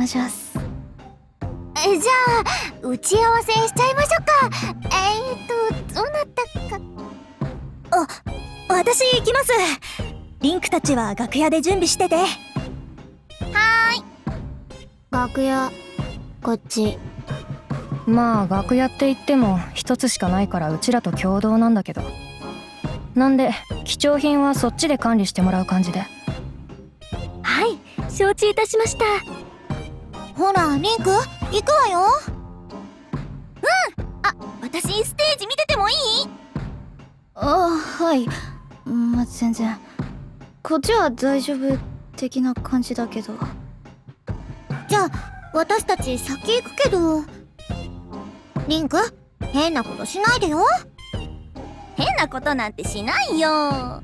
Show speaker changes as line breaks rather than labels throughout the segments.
願いします。
じゃあ打ち合わせしちゃいましょうか。どうなったか。
私行きます。リンクたちは楽屋で準備してて。
はーい。楽屋こっち。
まあ楽屋って言っても一つしかないからうちらと共同なんだけど。なんで貴重品はそっちで管理してもらう感じで。
はい、承知いたしました。
ほらリンク行くわよ。私ステージ見ててもいい？
はい。全然。こっちは大丈夫的な感じだけど。
じゃあ私たち先行くけど。リンク変なことしないでよ。変なことなんてしないよ。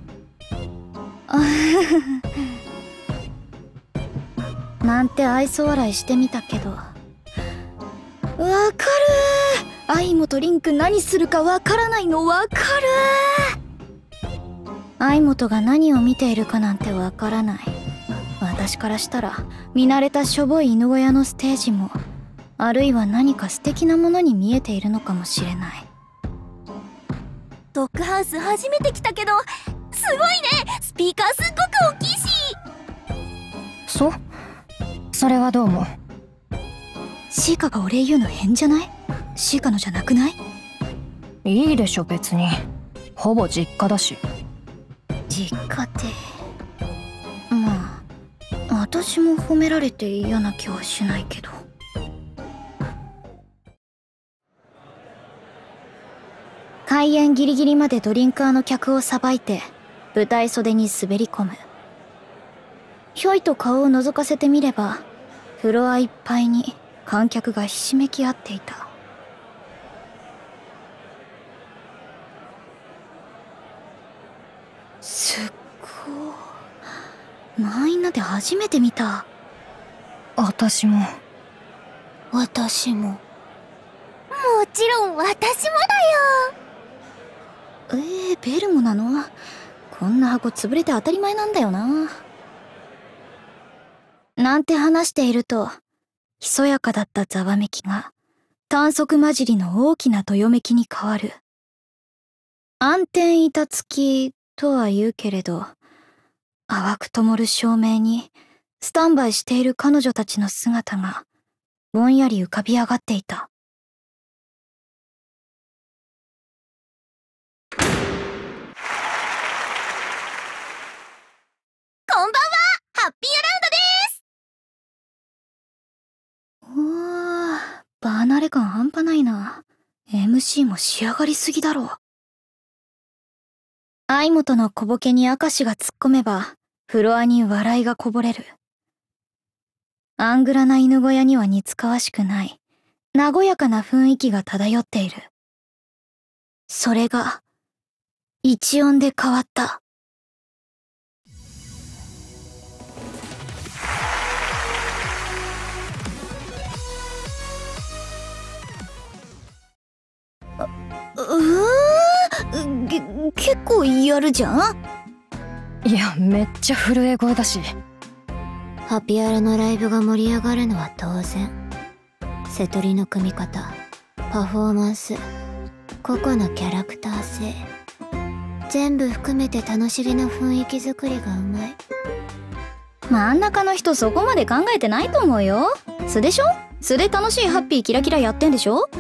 なんて愛想笑いしてみたけど。わかるー。愛もとリンク何するかわからないのわかるー。愛もとが何を見ているかなんてわからない。私からしたら見慣れたしょぼい犬小屋のステージも、あるいは何か素敵なものに見えているのかもしれない。
ドッグハウス初めて来たけどすごいね。スピーカーすっごく大きいし。
それはどうも。
シーカがお礼言うの変じゃない？シーカのじゃなくない？
いいでしょ別に。ほぼ実家だし。
実家って、まあ私も褒められて嫌な気はしないけど。開演ギリギリまでドリンカーの客をさばいて舞台袖に滑り込む。ひょいと顔を覗かせてみれば、フロアいっぱいに観客がひしめき合っていた。すっごい。満員なんて初めて見た。
私も。
私も。もちろん私もだよ。
ベルモなの？こんな箱潰れて当たり前なんだよな。なんて話していると、ひそやかだったざわめきが短足混じりの大きなどよめきに変わる。暗転板付きとは言うけれど、淡く灯る照明にスタンバイしている彼女たちの姿がぼんやり浮かび上がっていた。
こんばんは、ハッピーアラウンドです。
離れ感半端ないな。MC も仕上がりすぎだろう。相本の小ボケに明石が突っ込めば、フロアに笑いがこぼれる。アングラな犬小屋には似つかわしくない、和やかな雰囲気が漂っている。それが、一音で変わった。結構やるじゃん。
いやめっちゃ震え声だし。
ハピアラのライブが盛り上がるのは当然。瀬戸りの組み方、パフォーマンス、個々のキャラクター性、全部含めて楽しげな雰囲気作りがうまい。
真ん中の人そこまで考えてないと思うよ。素でしょ？素で楽しいハッピーキラキラやってんでしょ？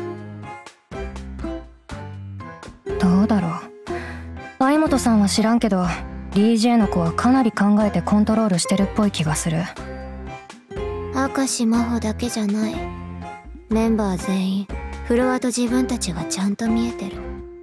どうだろう。相本さんは知らんけど DJ の子はかなり考えてコントロールしてるっぽい気がする。
明石真帆だけじゃない。メンバー全員フロアと自分たちがちゃんと見えてる。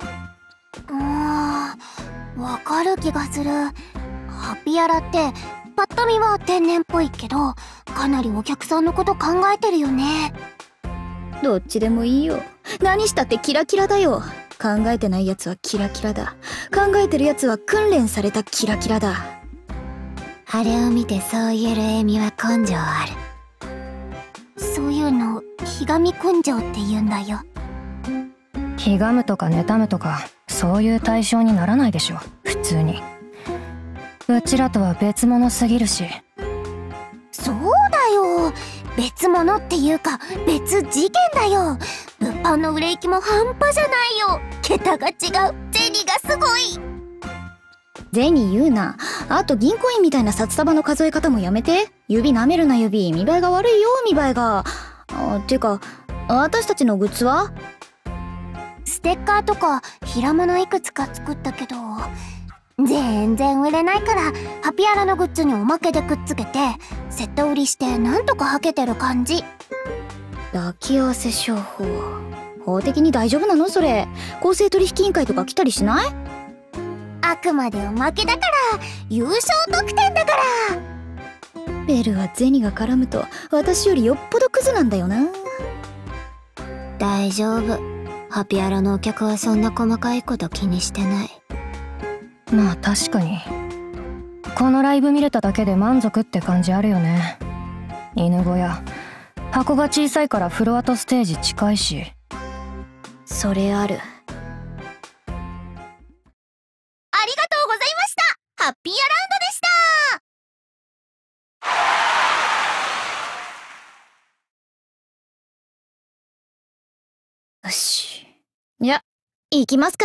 わかる気がする。ハピアラってパッと見は天然っぽいけど、かなりお客さんのこと考えてるよね。
どっちでもいいよ。何したってキラキラだよ。考えてないやつはキラキラだ。考えてるやつは訓練されたキラキラだ。
あれを見てそう言えるエミは根性ある。そういうのひがみ根性って言うんだよ。
ひがむとか妬むとかそういう対象にならないでしょ普通に。うちらとは別物すぎるし。
そうだよ。 別物っていうか別事件だよ。物販の売れ行きも半端じゃないよ。桁が違う。銭がすごい。
銭言うな。あと銀行員みたいな札束の数え方もやめて。指舐めるな指。見栄えが悪いよ見栄えが。てか私たちのグッズは？
ステッカーとか平物いくつか作ったけど全然売れないから、ハピアラのグッズにおまけでくっつけてセット売りしてなんとかはけてる感じ。
抱き合わせ商法、法的に大丈夫なのそれ？公正取引委員会とか来たりしない？
あくまでおまけだから、優勝特典だから。
ベルは銭が絡むと私よりよっぽどクズなんだよな。
大丈夫、ハピアラのお客はそんな細かいこと気にしてない。
まあ確かにこのライブ見れただけで満足って感じあるよね。犬小屋、箱が小さいからフロアとステージ近いし。
それある。
ありがとうございました。ハッピーアラウンドでした。
よし。いや、行きますか。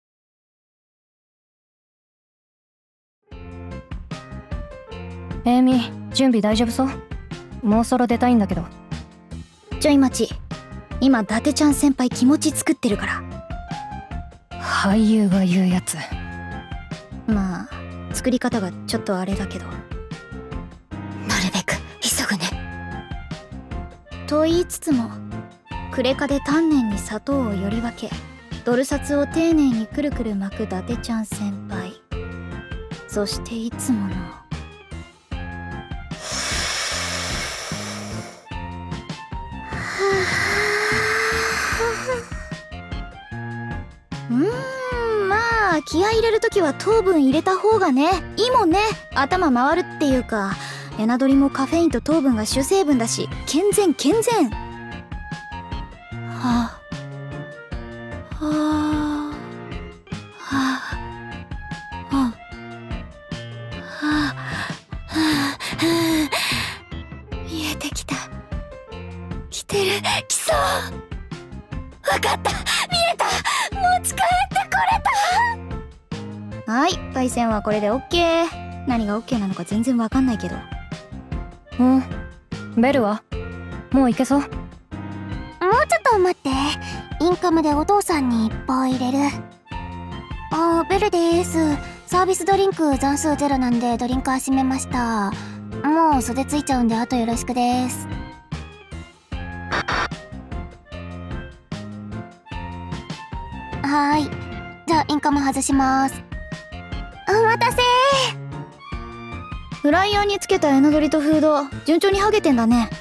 エイミ、準備大丈夫そう？もうそろ出たいんだけど。
ちょい待ち。今伊達ちゃん先輩気持ち作ってるから。
俳優が言うやつ。
まあ作り方がちょっとあれだけど。
なるべく急ぐね。
と言いつつもクレカで丹念に砂糖をより分け、ドル札を丁寧にくるくる巻く伊達ちゃん先輩。そしていつものまあ気合い入れるときは糖分入れた方がね、いいもんね。頭回るっていうか、エナドリもカフェインと糖分が主成分だし、健全健全。はあはあはあはあはあ、見えてきた。来てる、来そう。わかった、見えた、持ち帰ってこれた。はい、パイセンはこれで OK。 何が OK なのか全然わかんないけど。
ベルはもう行けそう？
もうちょっと待って、インカムでお父さんに一報入れる。ベルです。サービスドリンク残数ゼロなんでドリンクは閉めました。もう袖ついちゃうんであとよろしくです。はーい、じゃあインカム外します。お待たせ。
フライヤーにつけたエナドリとフード順調に剥げてんだね。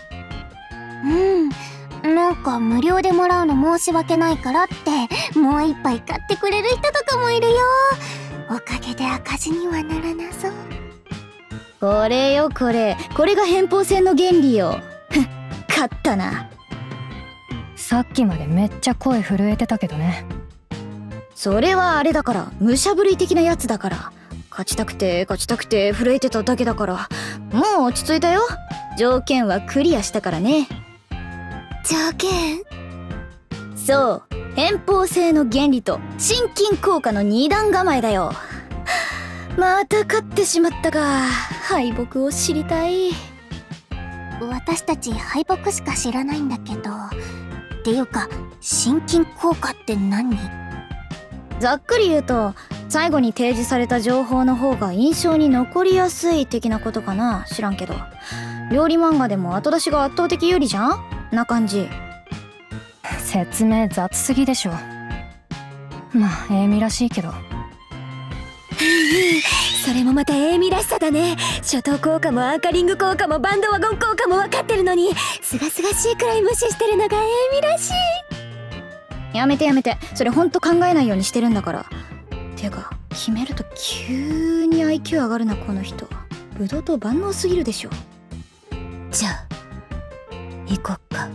なんか無料でもらうの申し訳ないからってもう一杯買ってくれる人とかもいるよ。おかげで赤字にはならなそう。
これよこれが偏方性の原理よ。勝ったな。
さっきまでめっちゃ声震えてたけどね。
それはあれだから、武者震い的なやつだから。勝ちたくて震えてただけだから。もう落ち着いたよ。条件はクリアしたからね。
条件？
そう、偏方性の原理と心筋効果の二段構えだよ。また勝ってしまったか。敗北を知りたい。
私たち敗北しか知らないんだけど。っていうか心筋効果って何？
ざっくり言うと、最後に提示された情報の方が印象に残りやすい的なことかな。知らんけど。料理漫画でも後出しが圧倒的有利じゃんな感じ。
説明雑すぎでしょ。まあエイミらしいけど。
それもまたエイミらしさだね。初等効果もアンカリング効果もバンドワゴン効果も分かってるのに、すがすがしいくらい無視してるのがエイミらしい。
やめて、それほんと考えないようにしてるんだから。てか決めると急に IQ 上がるなこの人。ブドウと万能すぎるでしょ。
じゃあ行こっか。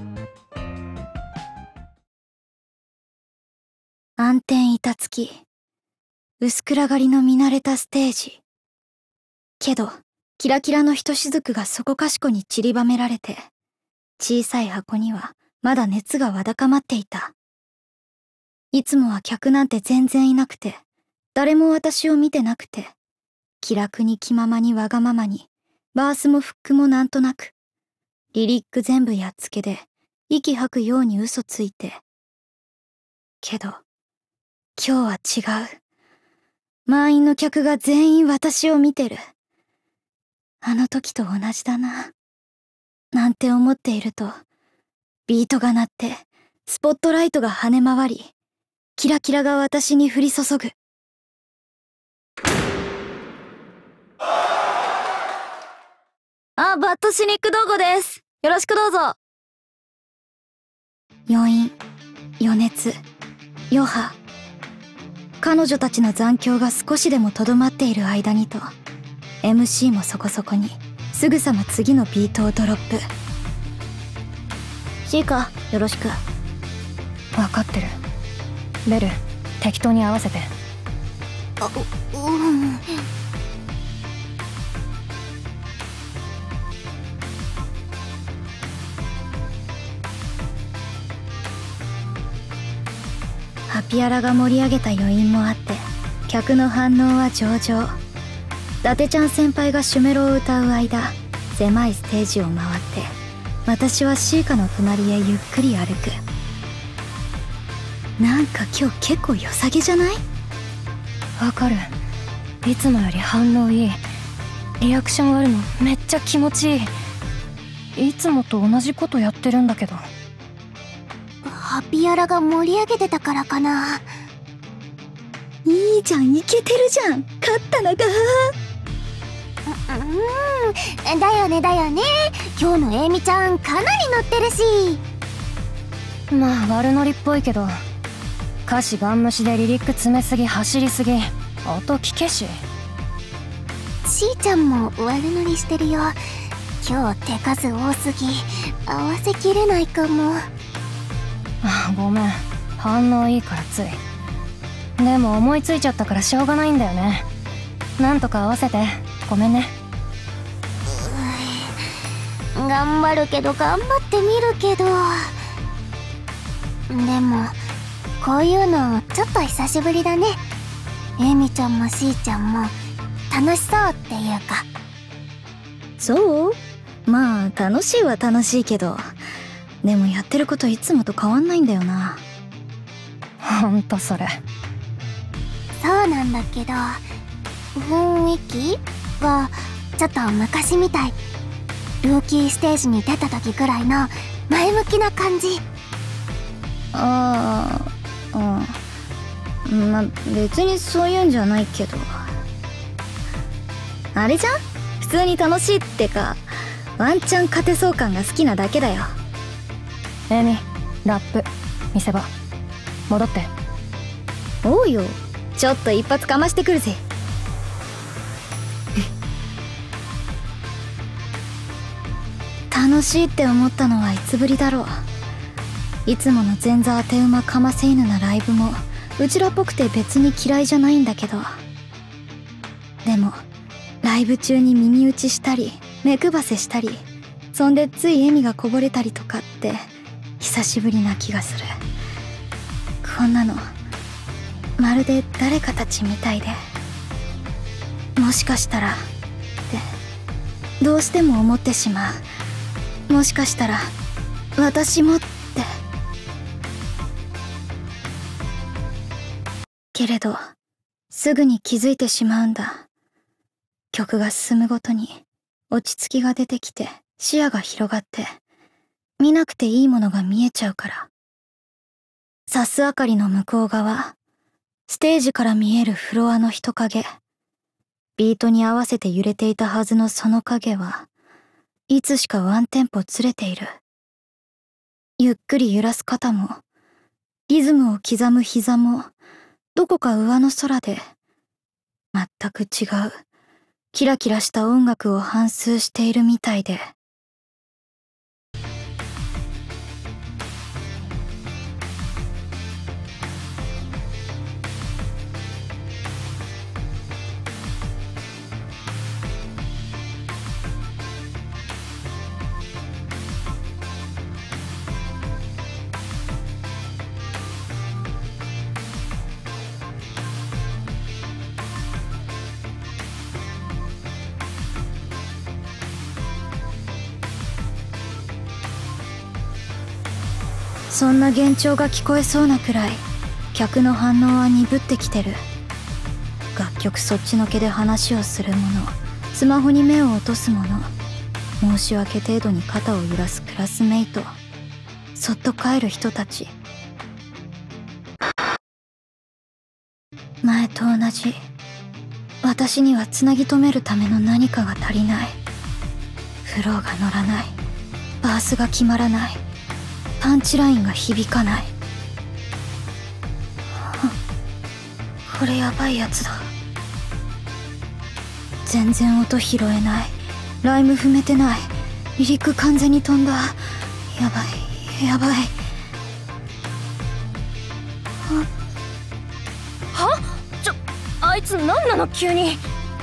暗転板付き薄暗がりの見慣れたステージ。けどキラキラのひとしずくがそこかしこに散りばめられて、 小さい箱にはまだ熱がわだかまっていた。いつもは客なんて全然いなくて、誰も私を見てなくて、気楽に気ままにわがままに、バースもフックもなんとなく、リリック全部やっつけで、息吐くように嘘ついて。けど、今日は違う。満員の客が全員私を見てる。あの時と同じだな。なんて思っていると、ビートが鳴って、スポットライトが跳ね回り、キラキラが私に降り注ぐ。バッドシニック道後です。よろしくどうぞ。余韻、余熱、余波。彼女たちの残響が少しでもとどまっている間にと、MC もそこそこに、すぐさま次のビートをドロップ。シーカ、よろしく。
分かってる。ベル、適当に合わせて。
ハピアラが盛り上げた余韻もあって、客の反応は上々。伊達ちゃん先輩がシュメロを歌う間、狭いステージを回って、私はシーカの隣へゆっくり歩く。なんか今日結構良さげじゃない？
わかる。いつもより反応いい。リアクションあるのめっちゃ気持ちいい。いつもと同じことやってるんだけど。
ハピアラが盛り上げてたからかな。
いいじゃん、イケてるじゃん。勝ったのか。
だよねだよね。今日のエイミちゃんかなり乗ってるし。
まあ悪ノリっぽいけど、歌詞ガン無視でリリック詰めすぎ走りすぎ、音聞けし。
しーちゃんも悪乗りしてるよ。今日手数多すぎ、合わせきれないかも。
ごめん、反応いいからつい。でも思いついちゃったからしょうがないんだよね。なんとか合わせて。ごめんね。
頑張るけど頑張ってみるけど、でもこういうのちょっと久しぶりだね。エミちゃんもしーちゃんも楽しそうっていうか。
そう？まあ楽しいは楽しいけど、でもやってることいつもと変わんないんだよな。
ほんとそれ。
そうなんだけど、雰囲気はちょっと昔みたい。ルーキーステージに出た時くらいの前向きな感じ。
まあ別にそういうんじゃないけど、あれじゃん、普通に楽しいってか、ワンチャン勝てそう感が好きなだけだよ。
エミ、ラップ見せ場戻って。
おうよ、ちょっと一発かましてくるぜ。楽しいって思ったのはいつぶりだろう。いつもの前座当て馬かませ犬なライブもうちらっぽくて別に嫌いじゃないんだけど、でもライブ中に耳打ちしたり目配せしたり、そんでつい笑みがこぼれたりとかって久しぶりな気がする。こんなのまるで誰かたちみたいで、もしかしたらってどうしても思ってしまう。もしかしたら私もって。けれどすぐに気づいてしまうんだ。曲が進むごとに落ち着きが出てきて、視野が広がって、見なくていいものが見えちゃうから。さす明かりの向こう側、ステージから見えるフロアの人影、ビートに合わせて揺れていたはずのその影はいつしかワンテンポずれている。ゆっくり揺らす肩も、リズムを刻む膝も、どこか上の空で、全く違う、キラキラした音楽を反芻しているみたいで。 そんな幻聴が聞こえそうなくらい客の反応は鈍ってきてる。楽曲そっちのけで話をする者、スマホに目を落とす者、申し訳程度に肩を揺らすクラスメイト、そっと帰る人たち。前と同じ。私にはつなぎ止めるための何かが足りない。フローが乗らない。バースが決まらない。パンチラインが響かない。これやばいやつだ。全然音拾えない。ライム踏めてない。離陸完全に飛んだ。やばいやばい。
あいつ何なの急に。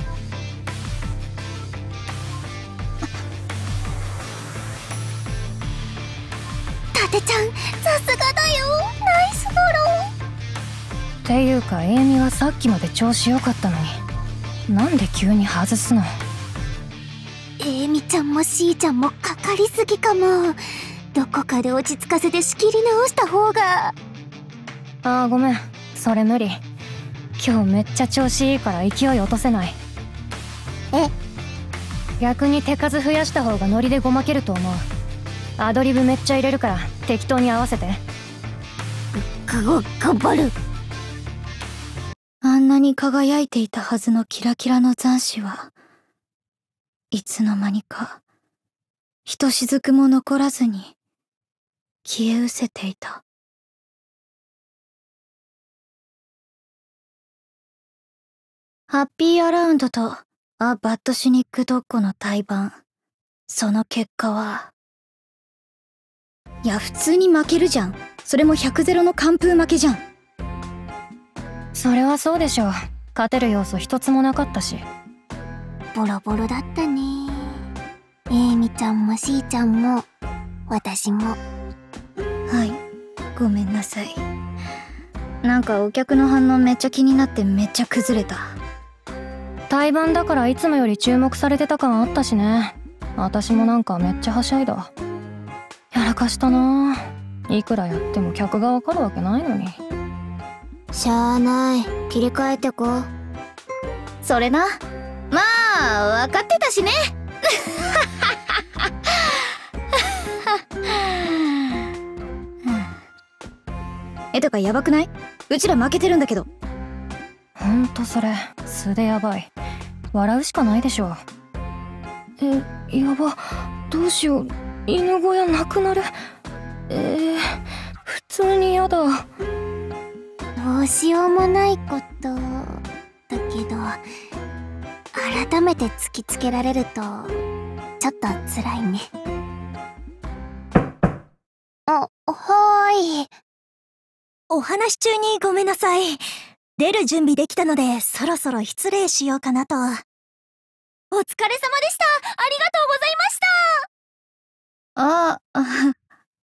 タテちゃん、さすがだよ。ナイスフォロー。
っていうかエイミはさっきまで調子良かったのに、なんで急に外すの。
エイミちゃんもシーちゃんもかかりすぎかも。どこかで落ち着かせて仕切り直した方が。
あーごめん、それ無理。今日めっちゃ調子いいから勢い落とせない。
え？
逆に手数増やした方がノリでごまけると思う。アドリブめっちゃ入れるから適当に合わせて。
頑張る。
あんなに輝いていたはずのキラキラの残滓はいつの間にかひとしずくも残らずに消え失せていた。ハッピーアラウンドとア・バッドシニックドッグの対バン。その結果は、いや普通に負けるじゃん。それも100-0の完封負けじゃん。
それはそうでしょう。勝てる要素一つもなかったし。
ボロボロだったね。エイミちゃんもシーちゃんも私も。
はい、ごめんなさい。なんかお客の反応めっちゃ気になってめっちゃ崩れた。
対バンだからいつもより注目されてた感あったしね。私もなんかめっちゃはしゃいだ。やらかしたなぁ。いくらやっても客がわかるわけないのに。
しゃあない。切り替えてこ。
それな。まあ分かってたしね。とかやばくない？うちら負けてるんだけど。
ほんとそれ素でやばい。笑うしかないでしょ。やば、どうしよう。犬小屋なくなる。普通にやだ。
どうしようもないことだけど、改めて突きつけられるとちょっと辛いね。はーい。
お話中にごめんなさい。出る準備できたので、そろそろ失礼しようかなと。お疲れ様でした。ありがとうございました。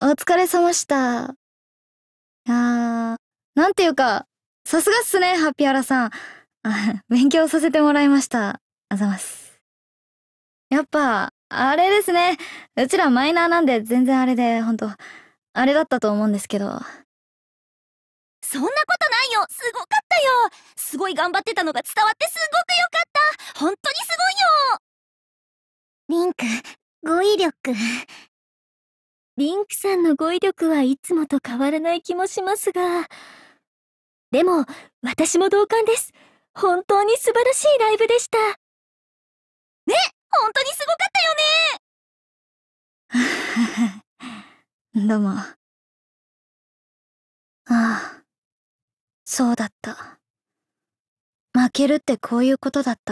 お疲れ様した。なんていうか、さすがっすね、ハッピーアラさん。勉強させてもらいました。あざます。やっぱ、あれですね。うちらマイナーなんで全然あれで、ほんと、あれだったと思うんですけど。
そんなことないよ。すごかったよ。すごい頑張ってたのが伝わってすごくよかった。本当にすごいよ。
リンク、語彙力。
リンクさんの語彙力はいつもと変わらない気もしますが。でも、私も同感です。本当に素晴らしいライブでした。ね、本当にすごかったよね。
どうも。ああ、そうだった。負けるってこういうことだった。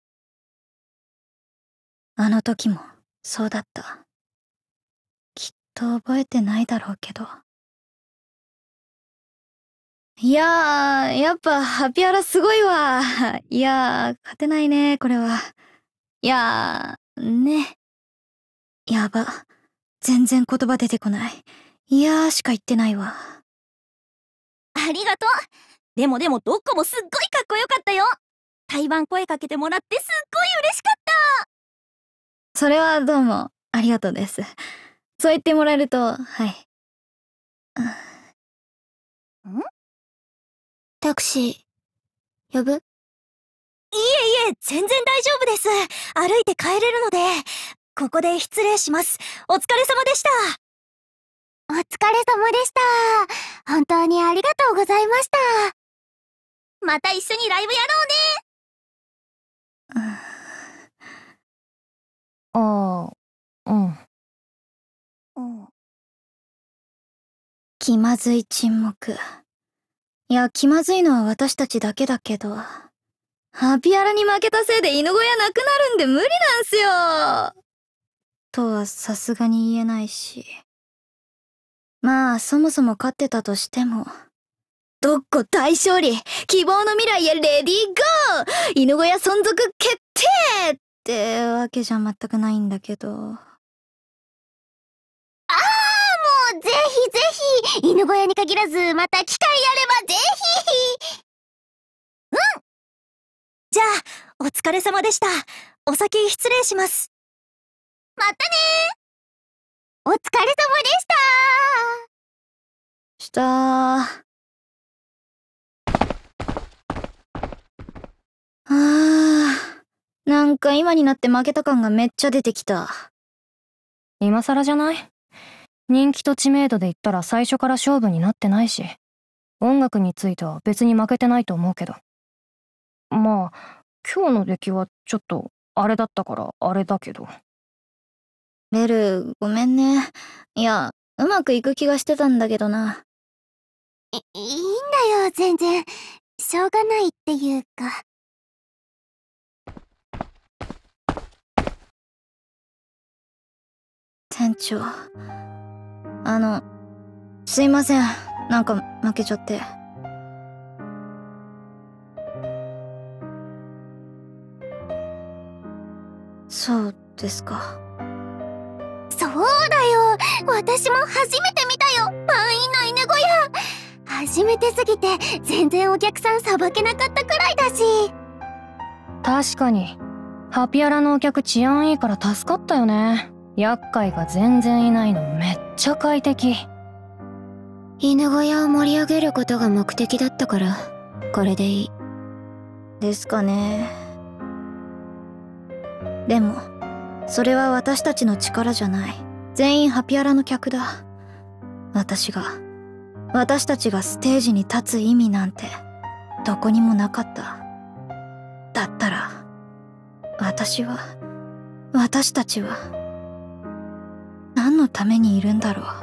あの時もそうだった。きっと覚えてないだろうけど。いやー、やっぱハピアラすごいわ。いやー、勝てないね、これは。いやー、ね。やば。全然言葉出てこない。いやーしか言ってないわ。
ありがとう。でもどっこもすっごいかっこよかったよ。対バン声かけてもらってすっごい嬉しかった。
それはどうもありがとうです。そう言ってもらえると、はい。
タクシー、呼ぶ？
いえいえ、全然大丈夫です。歩いて帰れるので。ここで失礼します。お疲れ様でした。
お疲れ様でした。本当にありがとうございました。また一緒にライブやろうね。
ああ、うん。
気まずい沈黙。いや、気まずいのは私たちだけだけど、ハピアラに負けたせいで犬小屋なくなるんで無理なんすよとはさすがに言えないし。まあ、そもそも勝ってたとしても、どっこ大勝利、希望の未来へレディーゴー、犬小屋存続決定ってわけじゃ全くないんだけど。
もうぜひぜひ、犬小屋に限らず、また機会あればぜひ。
じゃあ、お疲れ様でした。お先失礼します。
またねー。お疲れ様でした
なんか今になって負けた感がめっちゃ出てきた。
今更じゃない？人気と知名度で言ったら最初から勝負になってないし、音楽については別に負けてないと思うけど。まあ、今日の出来はちょっとあれだったからあれだけど。
ベル、ごめんね。いや、うまくいく気がしてたんだけどな。
いいんだよ、全然。しょうがないっていうか。
店長。すいません。なんか負けちゃって。そうですか。
そうだよ。私も初めて見たよ。満員の犬小屋。初めてすぎて全然お客さんさばけなかったくらいだし。
確かに、ハピアラのお客治安いいから助かったよね。厄介が全然いないのめっちゃ快適。
犬小屋を盛り上げることが目的だったから、これでいい。
ですかね。でも、それは私たちの力じゃない。全員ハピアラの客だ。私たちがステージに立つ意味なんて、どこにもなかった。だったら、私たちは、何のためにいるんだろう。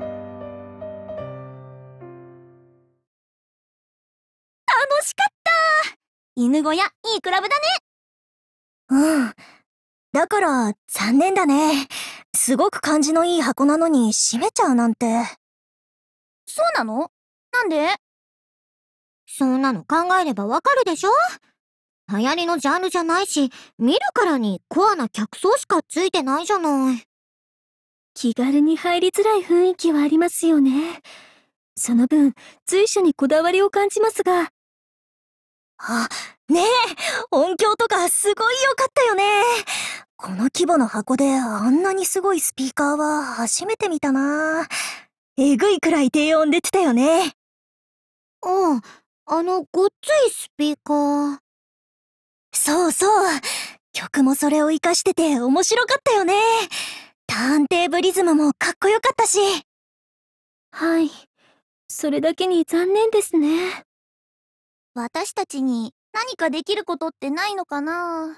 楽しかった。犬小屋、いいクラブだね。だから、残念だね。すごく感じのいい箱なのに閉めちゃうなんて。そうなの？なんで？
そんなの考えればわかるでしょ？流行りのジャンルじゃないし、見るからにコアな客層しかついてないじゃない。
気軽に入りづらい雰囲気はありますよね。その分、随所にこだわりを感じますが。あ、ねえ、音響とかすごい良かったよね。この規模の箱であんなにすごいスピーカーは初めて見たな。えぐいくらい低音出てたよね。
うん、ごっついスピーカー。
そうそう。曲もそれを活かしてて面白かったよね。ターンテーブリズムもかっこよかったし。はい。それだけに残念ですね。
私たちに何かできることってないのかな？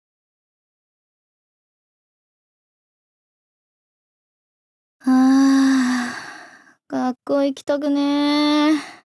学校行きたくねー。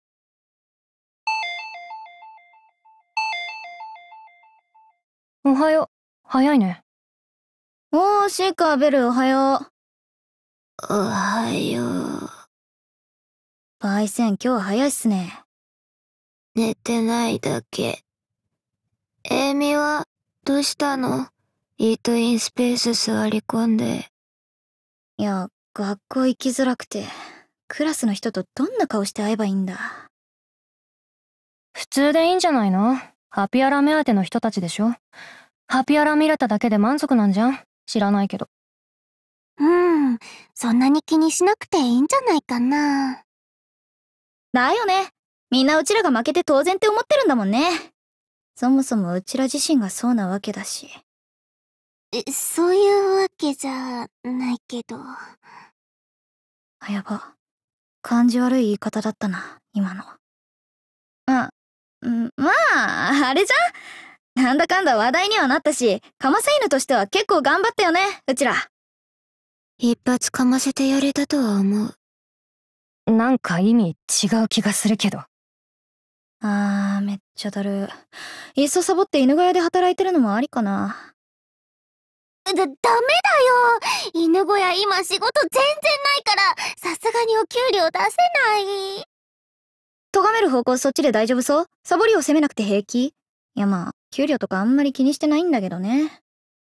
おはよう。早いね。
おー、シーカーベルおはよう。
おはよう。
パイセン今日早いっすね。
寝てないだけ。エイミはどうしたの？イートインスペース座り込んで。
いや、学校行きづらくて、クラスの人とどんな顔して会えばいいんだ。
普通でいいんじゃないの？ハピアラ目当ての人たちでしょ。ハピアラ見れただけで満足なんじゃん？知らないけど。
そんなに気にしなくていいんじゃないかな。
だよね。みんなうちらが負けて当然って思ってるんだもんね。そもそもうちら自身がそうなわけだし。
そういうわけじゃないけど。
やば。感じ悪い言い方だったな、今の。まあ、あれじゃん。なんだかんだ話題にはなったし、かませ犬としては結構頑張ったよね、うちら。
一発かませてやれたとは思う。
なんか意味違う気がするけど。
めっちゃだる。いっそサボって犬小屋で働いてるのもありかな。
ダメだよ。犬小屋今仕事全然ないから、さすがにお給料出せない。
咎める方向そっちで大丈夫そう？サボりを責めなくて平気？いやまあ、給料とかあんまり気にしてないんだけどね。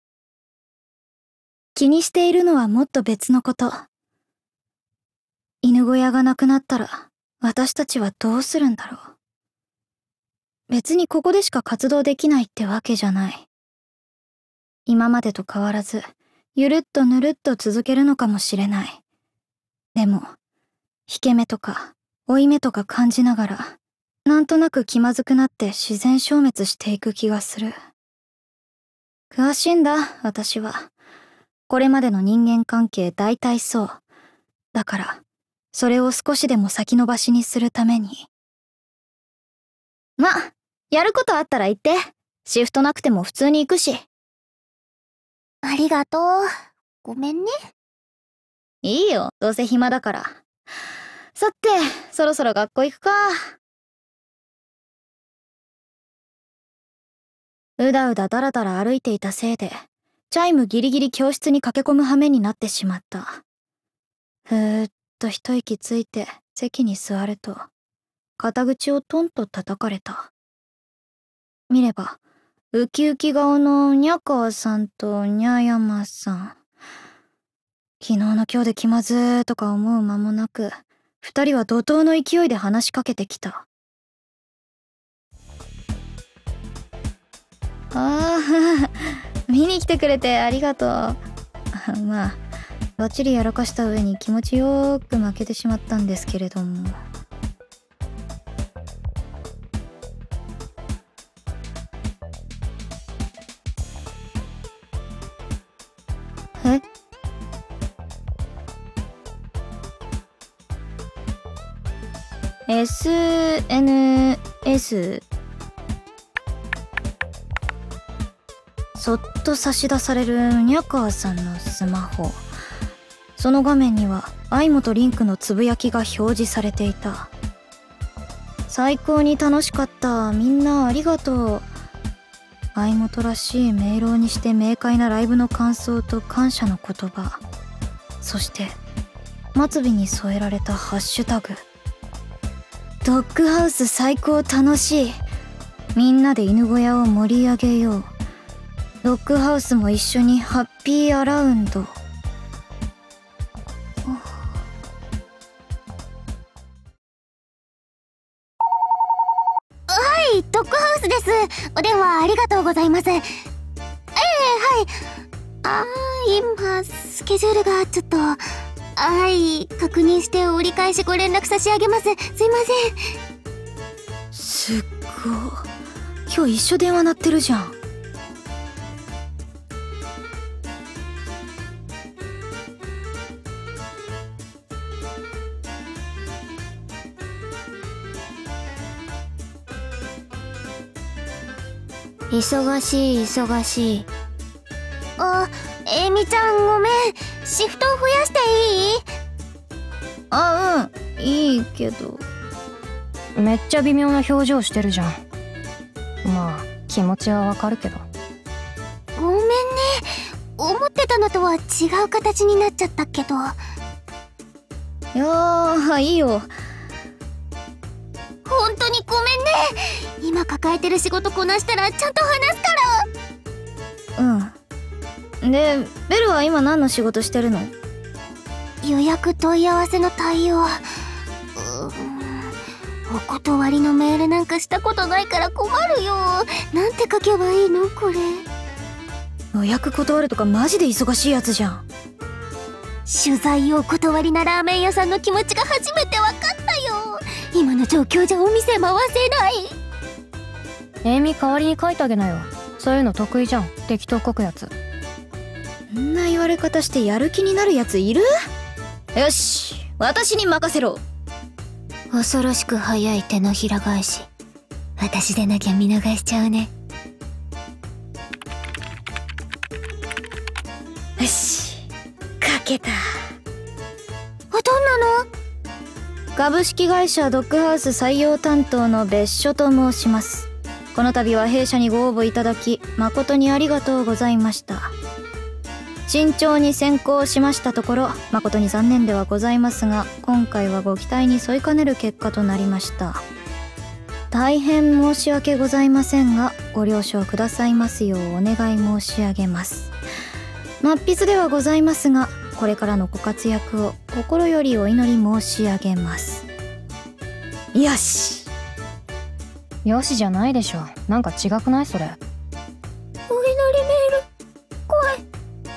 気にしているのはもっと別のこと。犬小屋がなくなったら、私たちはどうするんだろう。別にここでしか活動できないってわけじゃない。今までと変わらず、ゆるっとぬるっと続けるのかもしれない。でも、引け目とか、負い目とか感じながら、なんとなく気まずくなって自然消滅していく気がする。詳しいんだ、私は。これまでの人間関係大体そう。だから、それを少しでも先延ばしにするために。ま、やることあったら言って。シフトなくても普通に行くし。
ありがとう。ごめんね。
いいよ、どうせ暇だから。さて、そろそろ学校行くか。うだうだだらだら歩いていたせいで、チャイムギリギリ教室に駆け込む羽目になってしまった。ふーっと一息ついて席に座ると、肩口をトンと叩かれた。見れば、ウキウキ顔のにゃかわさんとにゃやまさん。昨日の今日で気まずーとか思う間もなく、二人は怒涛の勢いで話しかけてきた。見に来てくれてありがとう。まあ、バッチリやらかした上に気持ちよーく負けてしまったんですけれども。え？SNS。そっと差し出されるにゃかわさんのスマホ。その画面にはアイモとリンクのつぶやきが表示されていた。最高に楽しかった。みんなありがとう。アイモトらしい明朗にして明快なライブの感想と感謝の言葉。そして末尾に添えられたハッシュタグ。ドッグハウス最高楽しい。みんなで犬小屋を盛り上げよう。ドッグハウスも一緒にハッピーアラウンド。
はい、ドッグハウスです。お電話ありがとうございます。はい。今、スケジュールがちょっと。はい、確認して折り返しご連絡差し上げます。すいません。
すっごい。今日一緒電話鳴ってるじゃん。
忙しい。エミちゃんごめん。シフトを増やしていい？
いいけど。
めっちゃ微妙な表情してるじゃん。まあ気持ちはわかるけど。
ごめんね。思ってたのとは違う形になっちゃったけど。
いやー、いいよ。
本当にごめんね。今抱えてる仕事こなしたらちゃんと話すから。
で、ベルは今何の仕事してるの？
予約問い合わせの対応。お断りのメールなんかしたことないから困るよ。なんて書けばいいのこれ。
予約断るとかマジで忙しいやつじゃん。
取材をお断りなラーメン屋さんの気持ちが初めて分かったよ。今の状況じゃお店回せない。
エイミ代わりに書いてあげなよ。そういうの得意じゃん、適当書くやつ。
そんな言われ方してやる気になるやついる？よし、私に任せろ。
恐ろしく早い手のひら返し。私でなきゃ見逃しちゃうね。
よし、書けた。
どんなの？
株式会社ドッグハウス採用担当の別所と申します。この度は弊社にご応募いただき誠にありがとうございました。慎重に選考しましたところ誠に残念ではございますが、今回はご期待に沿いかねる結果となりました。大変申し訳ございませんが、ご了承くださいますようお願い申し上げます。末筆ではございますが、これからのご活躍を心よりお祈り申し上げます。よし。
よしじゃないでしょ。なんか違くないそれ。
お祈りメール怖い。お祈り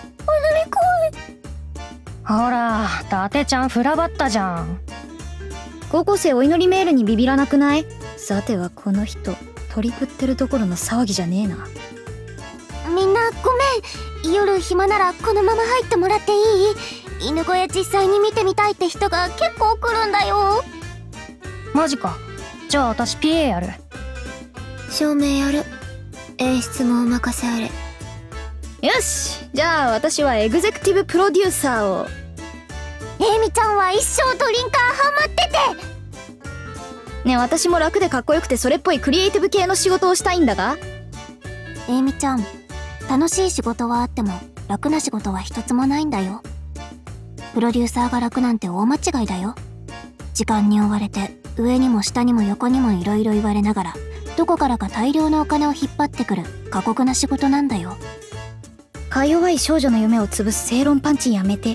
怖い。
ほら、伊達ちゃんフラバったじゃん。
高校生お祈りメールにビビらなくない？さてはこの人トリプってるところの騒ぎじゃねえな。
みんなごめん。夜暇ならこのまま入ってもらっていい？犬小屋実際に見てみたいって人が結構来るんだよ。
マジか。じゃあ私 PA やる。
照明やる。演出もお任せあれ。
よし、じゃあ私はエグゼクティブプロデューサーを。
エイミちゃんは一生ドリンカーハマってて
ねえ、私も楽でかっこよくてそれっぽいクリエイティブ系の仕事をしたいんだが。
エイミちゃん、楽しい仕事はあっても楽な仕事は一つもないんだよ。プロデューサーが楽なんて大間違いだよ。時間に追われて上にも下にも横にもいろいろ言われながらどこからか大量のお金を引っ張ってくる過酷な仕事なんだよ。
か弱い少女の夢を潰す正論パンチやめて。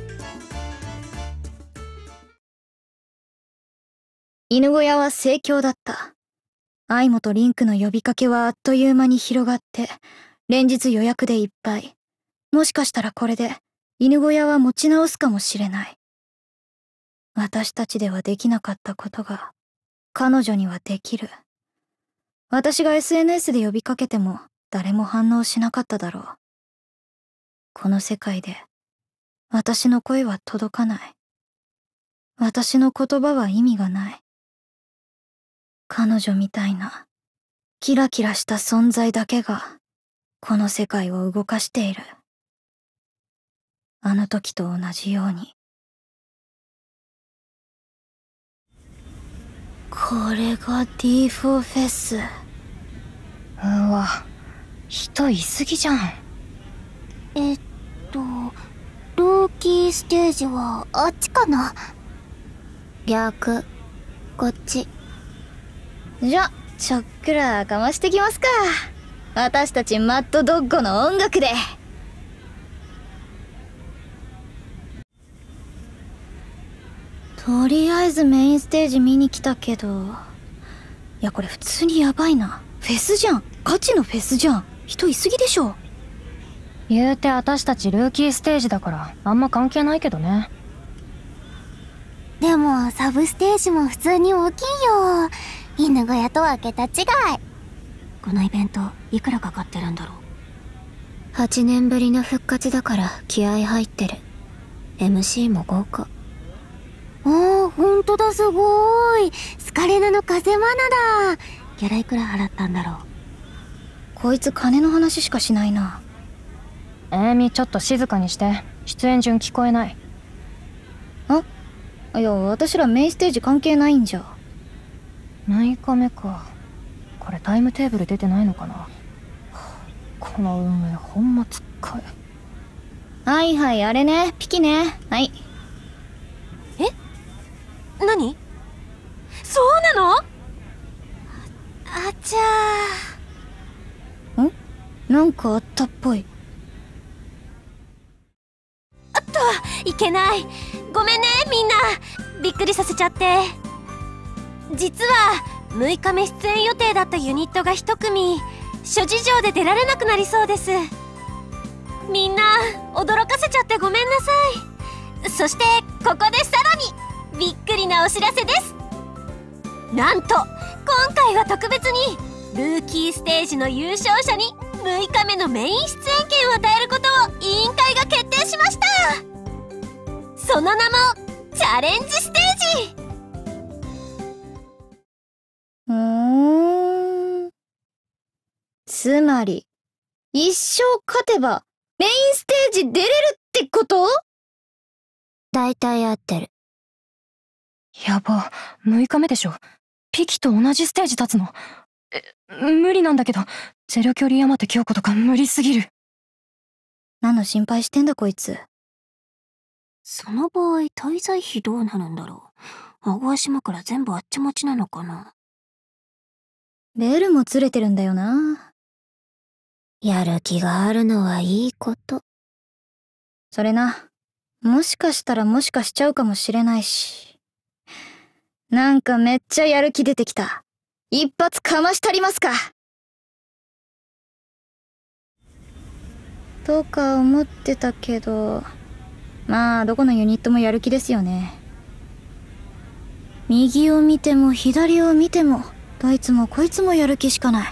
犬小屋は盛況だった。アイモとリンクの呼びかけはあっという間に広がって連日予約でいっぱい。もしかしたらこれで犬小屋は持ち直すかもしれない。私たちではできなかったことが彼女にはできる。私が SNS で呼びかけても誰も反応しなかっただろう。この世界で私の声は届かない。私の言葉は意味がない。彼女みたいなキラキラした存在だけがこの世界を動かしている。あの時と同じように。これが D4 フェス。
うわ、人いすぎじゃん。
ルーキーステージはあっちかな？
逆。こっち。
じゃ、ちょっくらかましてきますか。私たちマッドドッゴの音楽で。とりあえずメインステージ見に来たけど、いやこれ普通にやばいな。フェスじゃん。ガチのフェスじゃん。人いすぎでしょ。
言うて私たちルーキーステージだからあんま関係ないけどね。
でもサブステージも普通に大きいよ。犬小屋とは桁違い。このイベントいくらかかってるんだろう。
8年ぶりの復活だから気合入ってる。 MC も豪華。
ほんとだ、すごーい。スカレナの風マナだ。ギャラいくら払ったんだろう。
こいつ金の話しかしないな。
エイミちょっと静かにして。出演順聞こえない。
いや私らメインステージ関係ないんじゃ。
6日目か。これタイムテーブル出てないのかな。この運営ほんまつっかい。
はいはい、あれね、ピキね。はい。
何？そうなの？あちゃ
ー。なんかあったっぽい。
いけない。ごめんね、みんな。びっくりさせちゃって。実は6日目出演予定だったユニットが1組諸事情で出られなくなりそうです。みんな驚かせちゃってごめんなさい。 そしてここでさらにびっくりなお知らせです。なんと今回は特別にルーキーステージの優勝者に6日目のメイン出演権を与えることを委員会が決定しました。その名もチャレンジステージ。
つまり一生勝てばメインステージ出れるってこと？
大体合ってる。
やば、6日目でしょ。ピキと同じステージ立つの。無理なんだけど、ゼロ距離山手京子とか無理すぎる。
何の心配してんだこいつ。
その場合滞在費どうなるんだろう。顎足枕全部あっち持ちなのかな。
ベルもずれてるんだよな。
やる気があるのはいいこと。
それな、もしかしたらもしかしちゃうかもしれないし。なんかめっちゃやる気出てきた。一発かましたりますか。とか思ってたけど、まあどこのユニットもやる気ですよね。右を見ても左を見てもどいつもこいつもやる気しかない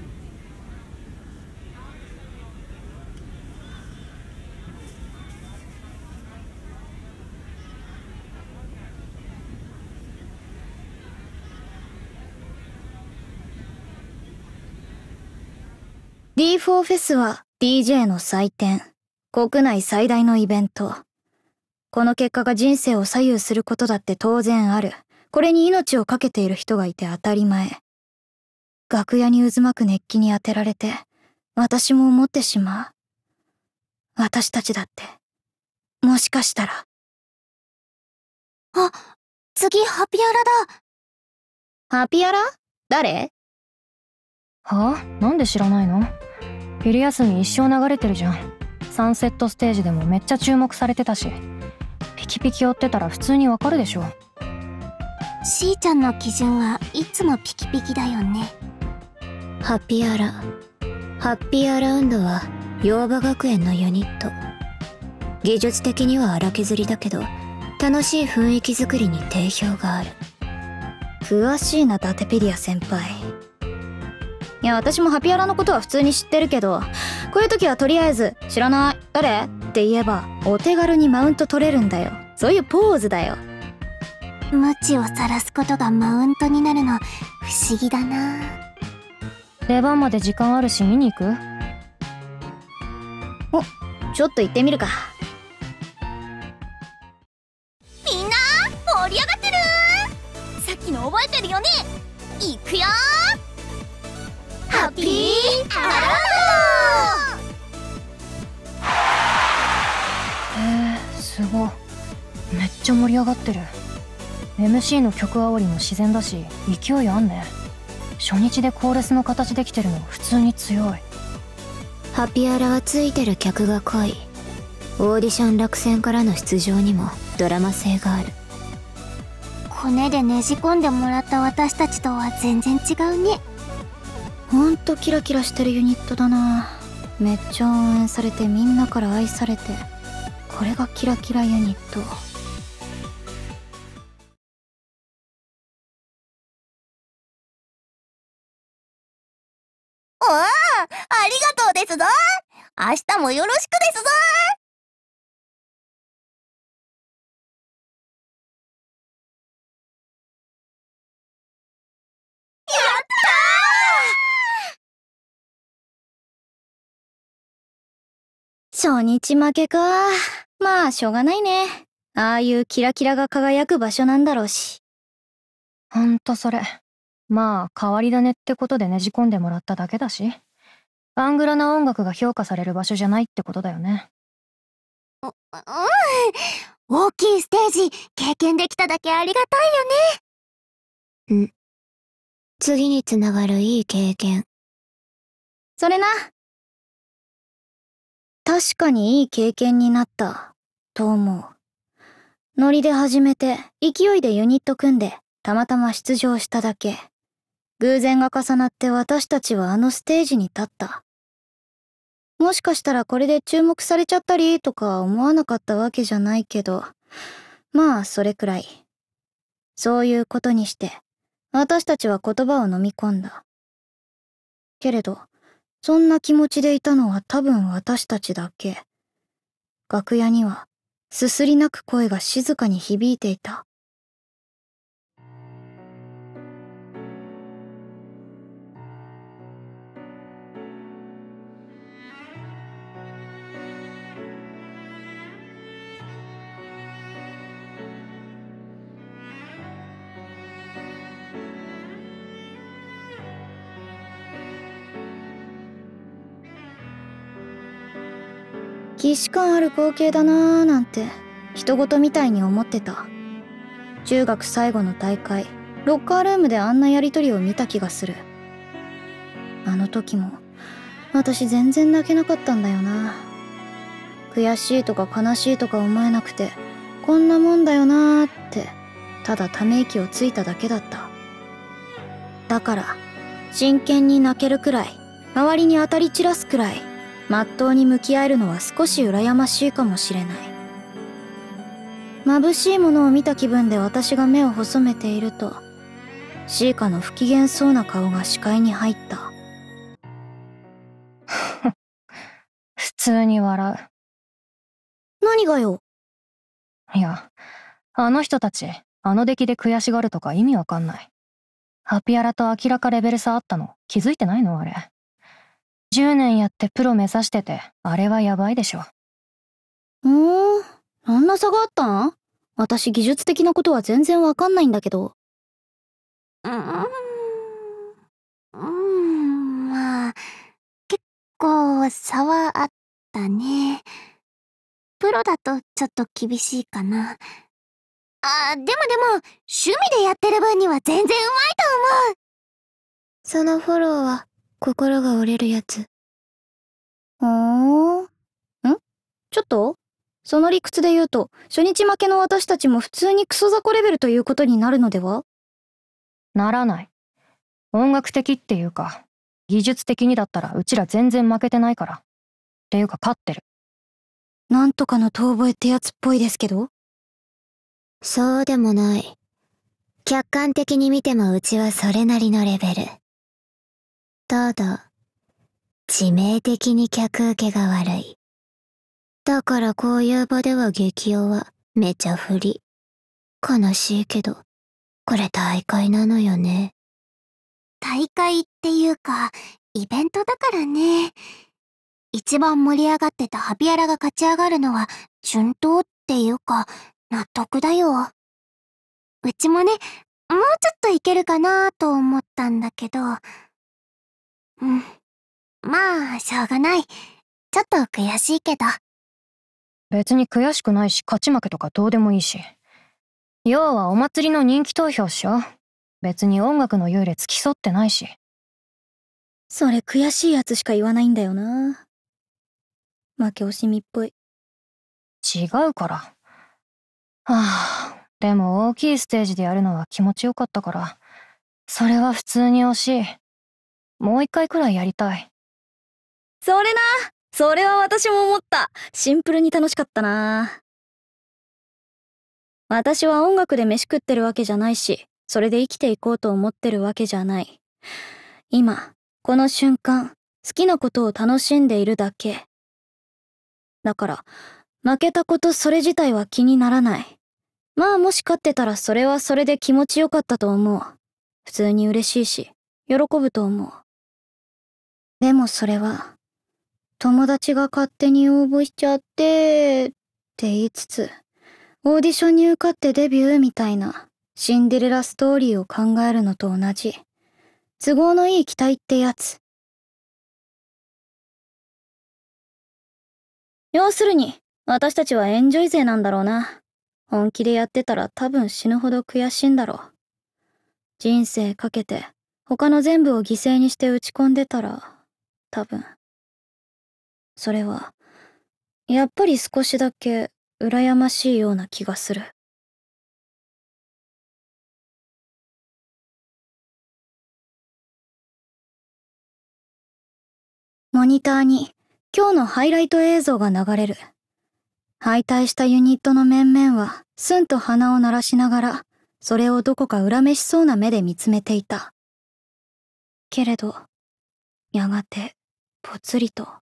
。D4 フェスは DJ の祭典、国内最大のイベント。この結果が人生を左右することだって当然ある。これに命を懸けている人がいて当たり前。楽屋に渦巻く熱気に当てられて、私も思ってしまう。私たちだって、もしかしたら。
あ、次ハピアラだ。
ハピアラ？誰？
はあ？なんで知らないの？昼休み一生流れてるじゃん。サンセットステージでもめっちゃ注目されてたし、ピキピキ追ってたら普通にわかるでしょ。
しーちゃんの基準はいつもピキピキだよね。
ハピアラ。ハッピーアラウンドは洋場学園のユニット。技術的には荒削りだけど、楽しい雰囲気作りに定評がある。
詳しいな、ダテペディア先輩。いや、私もハピアラのことは普通に知ってるけど、こういう時はとりあえず、知らない、誰？って言えば、お手軽にマウント取れるんだよ。そういうポーズだよ。
無知を晒すことがマウントになるの、不思議だな。
出番まで時間あるし見に行く？
ちょっと行ってみるか。
みんな、盛り上がってる？さっきの覚えてるよね？いくよー！ハッピーアラウンド！
すごい。めっちゃ盛り上がってる。MC の曲煽りも自然だし、勢いあんね。初日でコーレスの形できてるの普通に強い。
ハピアラはついてる客が濃い。オーディション落選からの出場にもドラマ性がある。
コネでねじ込んでもらった私たちとは全然違うね。
ほんとキラキラしてるユニットだな。めっちゃ応援されてみんなから愛されて、これがキラキラユニット。
おあ、ありがとうですぞ。明日もよろしくですぞ。やったー！
初日負けか。まあしょうがないね。ああいうキラキラが輝く場所なんだろうし。
ほんとそれ。まあ変わり種ってことでねじ込んでもらっただけだし、アングラな音楽が評価される場所じゃないってことだよね。
大きいステージ経験できただけありがたいよね。
次につながるいい経験。
それな。確かにいい経験になったと思う。ノリで始めて勢いでユニット組んでたまたま出場しただけ。偶然が重なって私たちはあのステージに立った。もしかしたらこれで注目されちゃったりとか思わなかったわけじゃないけど、 まあ、それくらい。そういうことにして、私たちは言葉を飲み込んだ。けれど、そんな気持ちでいたのは多分私たちだけ。楽屋には、すすり泣く声が静かに響いていた。既視感ある光景だなーなんて人事みたいに思ってた。中学最後の大会、ロッカールームであんなやりとりを見た気がする。あの時も私全然泣けなかったんだよな。悔しいとか悲しいとか思えなくて、こんなもんだよなーってただため息をついただけだった。だから真剣に泣けるくらい、周りに当たり散らすくらい、まっとうに向き合えるのは少し羨ましいかもしれない。眩しいものを見た気分で私が目を細めていると、シーカの不機嫌そうな顔が視界に入った。
普通に笑う。
何がよ。
いや、あの人たち、あの出来で悔しがるとか意味わかんない。ハピアラと明らかレベル差あったの気づいてないのあれ。10年やってプロ目指してて、あれはやばいでしょ。
あんな差があったん？私技術的なことは全然わかんないんだけど。
まあ、結構差はあったね。プロだとちょっと厳しいかな。でも、趣味でやってる分には全然うまいと思う。そのフォローは、心が折れるやつ。
ちょっとその理屈で言うと、初日負けの私たちも普通にクソ雑魚レベルということになるのでは？
ならない。音楽的っていうか、技術的にだったらうちら全然負けてないから。っていうか勝ってる。
なんとかの遠吠えってやつっぽいですけど。
そうでもない。客観的に見てもうちはそれなりのレベル。ただ、致命的に客受けが悪い。だからこういう場では激弱はめちゃ不利。悲しいけど、これ大会なのよね。大会っていうか、イベントだからね。一番盛り上がってたハピアラが勝ち上がるのは順当っていうか、納得だよ。うちもね、もうちょっといけるかなと思ったんだけど。まあ、しょうがない。ちょっと悔しいけど。
別に悔しくないし、勝ち負けとかどうでもいいし。要はお祭りの人気投票っしょ。別に音楽の優劣競ってないし。
それ悔しいやつしか言わないんだよな。負け惜しみっぽい。
違うから。でも大きいステージでやるのは気持ちよかったから、それは普通に惜しい。もう一回くらいやりたい。
それな！それは私も思った。シンプルに楽しかったな。私は音楽で飯食ってるわけじゃないし、それで生きていこうと思ってるわけじゃない。今、この瞬間、好きなことを楽しんでいるだけ。だから、負けたことそれ自体は気にならない。まあもし勝ってたらそれはそれで気持ちよかったと思う。普通に嬉しいし、喜ぶと思う。でもそれは、友達が勝手に応募しちゃってって言いつつ、オーディションに受かってデビューみたいなシンデレラストーリーを考えるのと同じ。都合のいい期待ってやつ。要するに、私たちはエンジョイ勢なんだろうな。本気でやってたら多分死ぬほど悔しいんだろう。人生かけて、他の全部を犠牲にして打ち込んでたら、多分。それは、やっぱり少しだけ羨ましいような気がする。モニターに今日のハイライト映像が流れる。敗退したユニットの面々はすんと鼻を鳴らしながら、それをどこか恨めしそうな目で見つめていた。けれど、やがて、ぽつりと。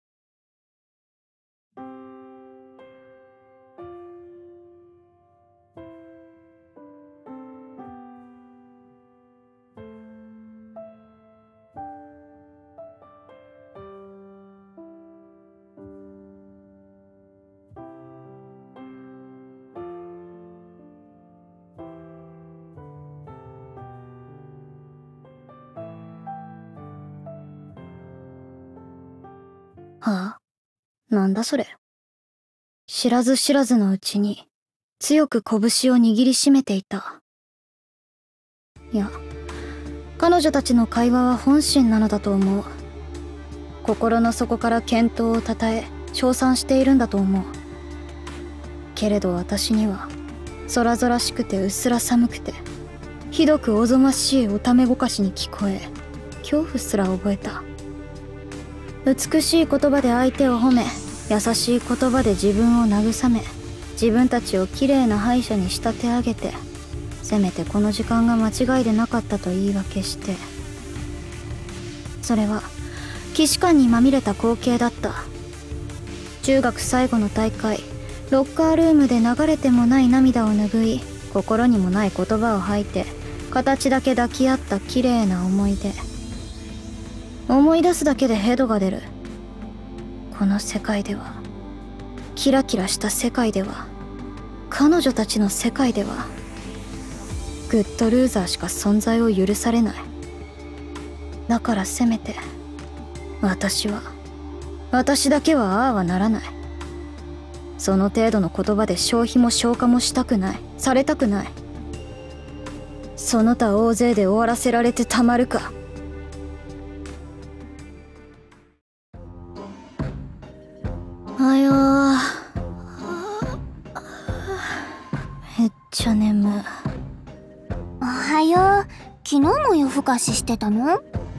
はあ、なんだそれ。知らず知らずのうちに強く拳を握りしめていた。いや、彼女たちの会話は本心なのだと思う。心の底から健闘をたたえ称賛しているんだと思う。けれど私には空々しくてうっすら寒くてひどくおぞましいおためごかしに聞こえ、恐怖すら覚えた。美しい言葉で相手を褒め、優しい言葉で自分を慰め、自分たちをきれいな敗者に仕立て上げて、せめてこの時間が間違いでなかったと言い訳して。それは既視感にまみれた光景だった。中学最後の大会、ロッカールームで流れてもない涙を拭い、心にもない言葉を吐いて、形だけ抱き合ったきれいな思い出。思い出すだけでヘドが出る。この世界では、キラキラした世界では、彼女たちの世界では、グッドルーザーしか存在を許されない。だからせめて、私だけはああはならない。その程度の言葉で消費も消化もしたくない、されたくない。その他大勢で終わらせられてたまるか。はよー。めっちゃ眠い。
おはよう。昨日も夜更かししてたの？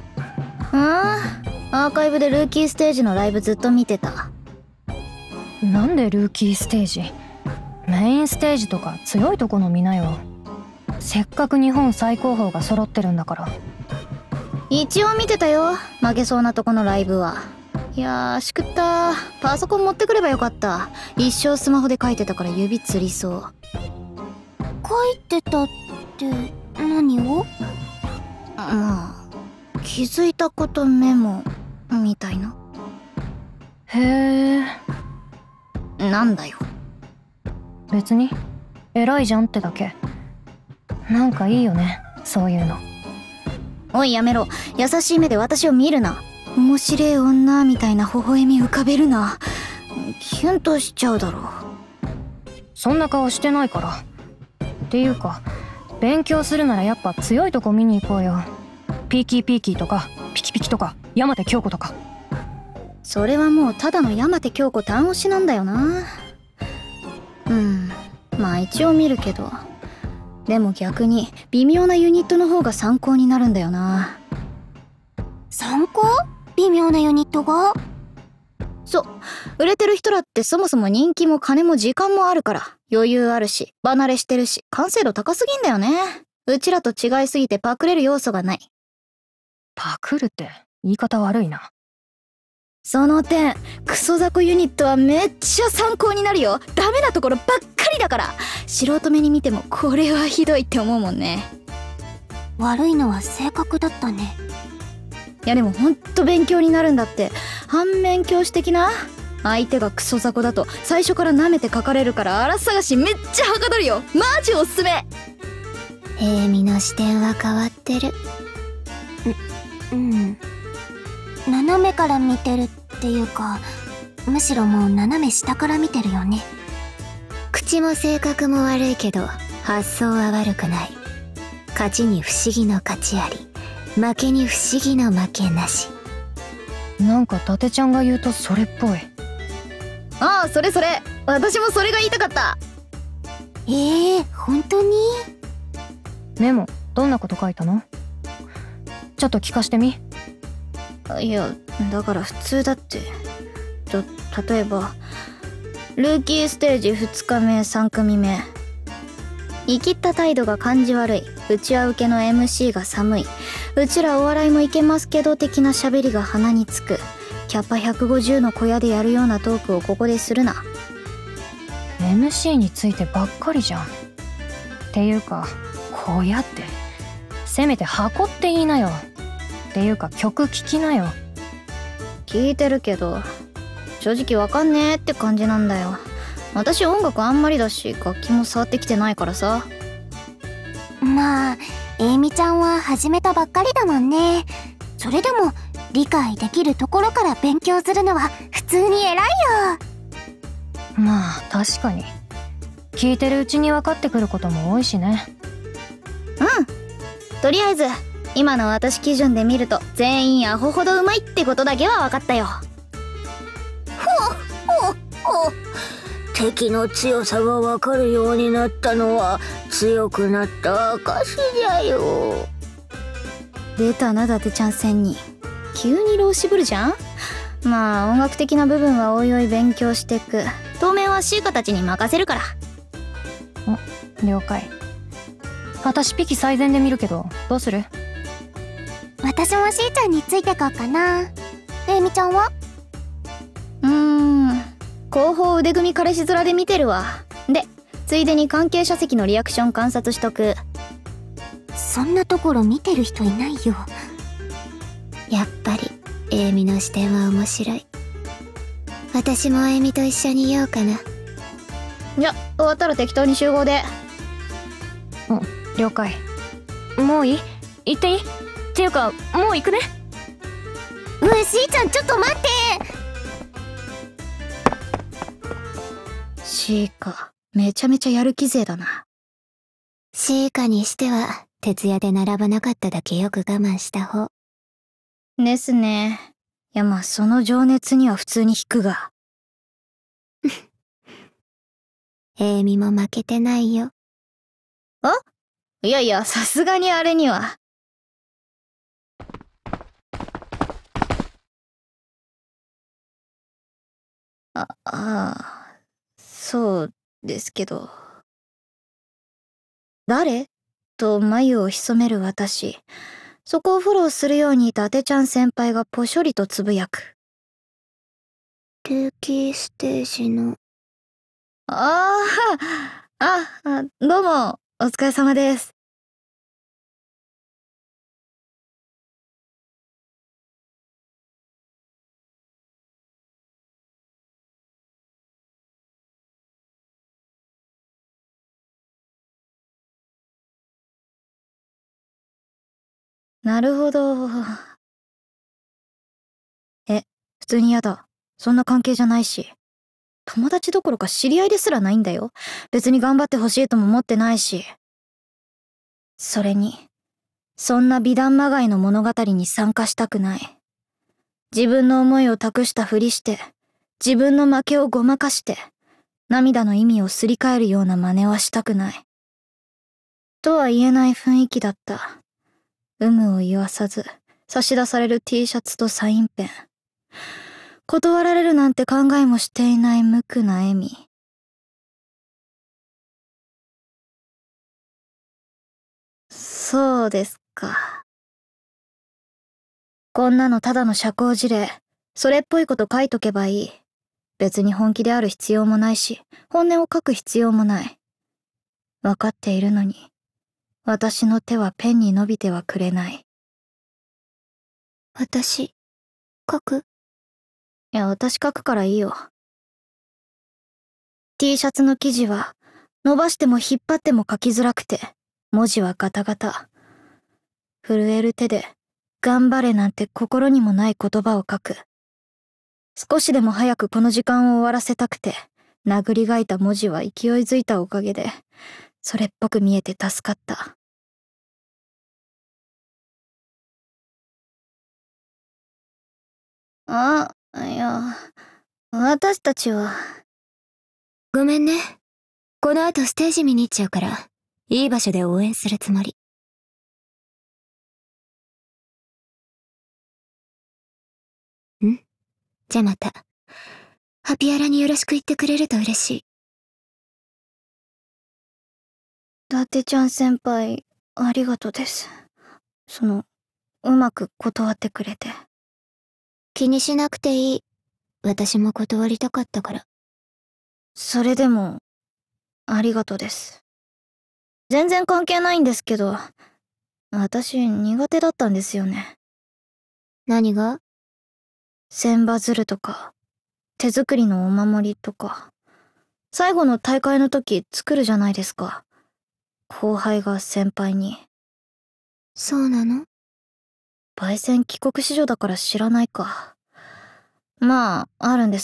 アーカイブでルーキーステージのライブずっと見てた。
なんでルーキーステージ？メインステージとか強いとこの見なよ。せっかく日本最高峰が揃ってるんだから。
一応見てたよ、負けそうなとこのライブは。いやー、しくったー。パソコン持ってくればよかった。一生スマホで書いてたから指つりそう。
書いてたって何を？
まあ、気づいたことメモみたいな。
へえ。
なんだよ。
別に偉いじゃんってだけ。なんかいいよね、そういうの。
おいやめろ。優しい目で私を見るな。面白い女みたいな微笑み浮かべるな。キュンとしちゃうだろ。
そんな顔してないから。っていうか、勉強するならやっぱ強いとこ見に行こうよ。ピーキーピーキーとかピキピキとか山手京子とか。
それはもうただの山手京子単押しなんだよな。まあ一応見るけど、でも逆に微妙なユニットの方が参考になるんだよな。
参考？微妙なユニットが？
そう、売れてる人らってそもそも人気も金も時間もあるから、余裕あるし離れしてるし完成度高すぎんだよね。うちらと違いすぎてパクれる要素がない。
パクるって言い方悪いな。
その点クソ雑魚ユニットはめっちゃ参考になるよ。ダメなところばっかりだから。素人目に見てもこれはひどいって思うもんね。
悪いのは性格だったね。
いやでもほんと勉強になるんだって。反面教師的な。相手がクソ雑魚だと最初から舐めて書かれるから荒探しめっちゃはかどるよ。マジおすすめ。
ミの視点は変わってる。斜めから見てるっていうか、むしろもう斜め下から見てるよね。口も性格も悪いけど発想は悪くない。勝ちに不思議の勝ちあり、負けに不思議の負けなし。
なんか伊達ちゃんが言うとそれっぽい。
ああ、それそれ。私もそれが言いたかった。
本当に？
メモどんなこと書いたの？ちょっと聞かしてみ。
いや、だから普通だって。例えばルーキーステージ2日目3組目生きった態度が感じ悪い、うちわ受けの MC が寒い、うちらお笑いもいけますけど的な喋りが鼻につく、キャパ150の小屋でやるようなトークをここでするな。
MC についてばっかりじゃん。っていうか小屋ってせめて箱って言いなよ。っていうか曲聴きなよ。
聞いてるけど正直わかんねえって感じなんだよ。私音楽あんまりだし楽器も触ってきてないからさ。
まあエイミちゃんは始めたばっかりだもんね。それでも理解できるところから勉強するのは普通に偉いよ。
まあ確かに聞いてるうちに分かってくることも多いしね。
とりあえず今の私基準で見ると全員アホほどうまいってことだけは分かったよ。
敵の強さがわかるようになったのは強くなった証じゃよ。
出たな伊達ちゃん仙人、急に浪しぶるじゃん。まあ音楽的な部分はおいおい勉強してく。当面はシーカたちに任せるから。
了解。私ピキ最善で見るけどどうする？
私もしーちゃんについてこうかな。エイミちゃんは？
後方腕組み彼氏面で見てるわ。でついでに関係者席のリアクション観察しとく。
そんなところ見てる人いないよ。やっぱりエイミの視点は面白い。私もエイミと一緒にいようかな。
じゃ終わったら適当に集合で。
了解。もういい？行っていい？っていうかもう行くね。
しーちゃんちょっと待って。
シーカめちゃめちゃやる気勢だな。
シーカにしては徹夜で並ばなかっただけよく我慢した方
ですね。いやまあその情熱には普通に引くが。
エイミも負けてないよ。
いやいやさすがにあれには。そうですけど。誰？と眉を潜める私。そこをフォローするように伊達ちゃん先輩がぽしょりとつぶやく。
ルーキーステージの。
どうもお疲れ様です。なるほど。普通にやだ。そんな関係じゃないし。友達どころか知り合いですらないんだよ。別に頑張ってほしいとも思ってないし。それに、そんな美談まがいの物語に参加したくない。自分の思いを託したふりして、自分の負けをごまかして、涙の意味をすり替えるような真似はしたくない。とは言えない雰囲気だった。有無を言わさず、差し出される T シャツとサインペン。断られるなんて考えもしていない無垢な笑み。そうですか。こんなのただの社交辞令。それっぽいこと書いとけばいい。別に本気である必要もないし、本音を書く必要もない。わかっているのに、私の手はペンに伸びてはくれない。
私、書く？
いや、私書くからいいよ。T シャツの生地は、伸ばしても引っ張っても書きづらくて、文字はガタガタ。震える手で、頑張れなんて心にもない言葉を書く。少しでも早くこの時間を終わらせたくて、殴り書いた文字は勢いづいたおかげで、それっぽく見えて助かった。いや、私たちは。
ごめんね。この後ステージ見に行っちゃうから、いい場所で応援するつもり。じゃあまた。ハピアラによろしく言ってくれると嬉しい。
伊達ちゃん先輩、ありがとうです。うまく断ってくれて。
気にしなくていい。私も断りたかったから。
それでも、ありがとうです。全然関係ないんですけど、私苦手だったんですよね。
何が？
千羽鶴とか、手作りのお守りとか、最後の大会の時作るじゃないですか。後輩が先輩に。
そうなの？
焙煎帰国子女だから知らないか。まあ、あるんです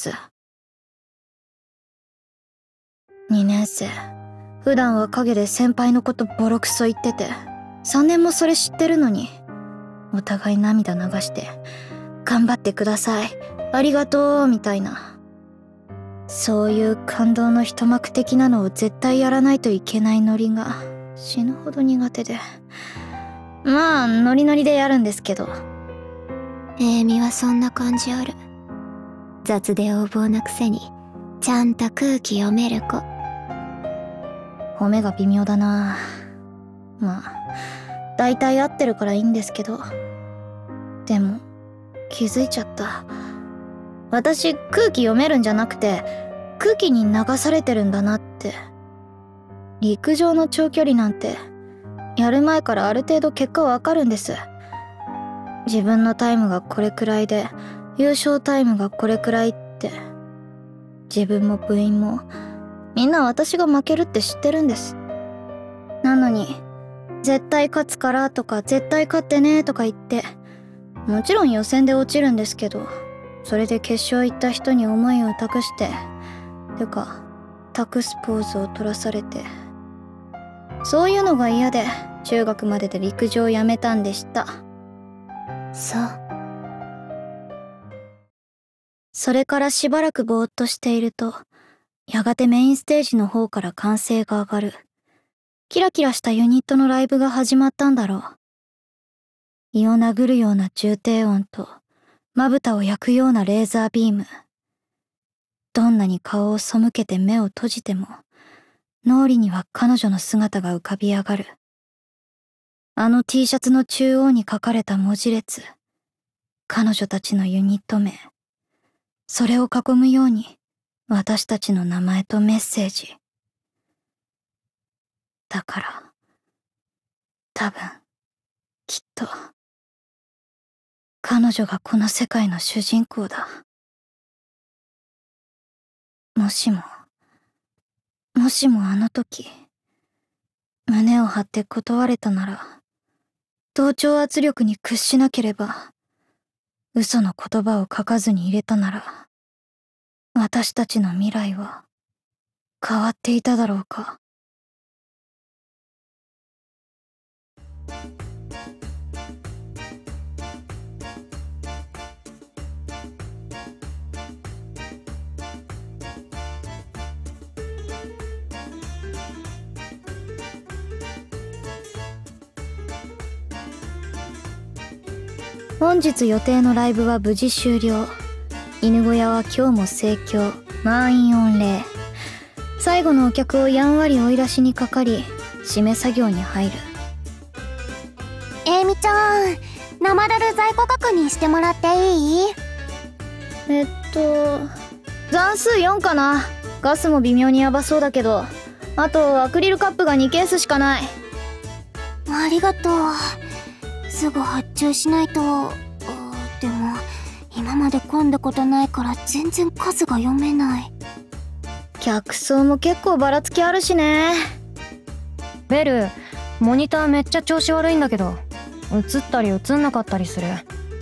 。2年生。普段は陰で先輩のことボロクソ言ってて、3年もそれ知ってるのに、お互い涙流して、頑張ってください、ありがとう、みたいな。そういう感動の一幕的なのを絶対やらないといけないノリが死ぬほど苦手で。まあ、ノリノリでやるんですけど。
エイミはそんな感じある。雑で横暴なくせに、ちゃんと空気読める子。
褒めが微妙だな。まあ、大体合ってるからいいんですけど。でも、気づいちゃった。私、空気読めるんじゃなくて、空気に流されてるんだなって。陸上の長距離なんて、やる前からある程度結果わかるんです。自分のタイムがこれくらいで、優勝タイムがこれくらいって。自分も部員も、みんな私が負けるって知ってるんです。なのに、絶対勝つからとか絶対勝ってねとか言って、もちろん予選で落ちるんですけど、それで決勝行った人に思いを託して、てか、託すポーズを取らされて。そういうのが嫌で、中学までで陸上をやめたんでした。
そう。
それからしばらくぼーっとしていると、やがてメインステージの方から歓声が上がる。キラキラしたユニットのライブが始まったんだろう。胃を殴るような重低音と、まぶたを焼くようなレーザービーム。どんなに顔を背けて目を閉じても、脳裏には彼女の姿が浮かび上がる。あの T シャツの中央に書かれた文字列。彼女たちのユニット名。それを囲むように、私たちの名前とメッセージ。だから、多分、きっと、彼女がこの世界の主人公だ。もしもあの時、胸を張って断れたなら、同調圧力に屈しなければ、嘘の言葉を書かずに入れたなら、私たちの未来は変わっていただろうか。本日予定のライブは無事終了。犬小屋は今日も盛況、満員御礼。最後のお客をやんわり追い出しにかかり、締め作業に入る。
エイミちゃん、生ダル在庫確認してもらっていい？
残数4かな。ガスも微妙にヤバそうだけど、あとアクリルカップが2ケースしかない。
ありがとう。すぐ発注しないと。でも今まで混んだことないから全然数が読めない。
客層も結構ばらつきあるしね。
ベル、モニターめっちゃ調子悪いんだけど、映ったり映んなかったりする。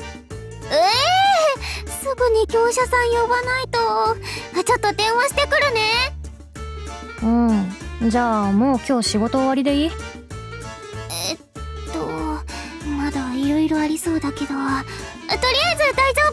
すぐに業者さん呼ばないと。ちょっと電話してくるね。
じゃあもう今日仕事終わりでいい？
まだいろいろありそうだけど、とりあえず大丈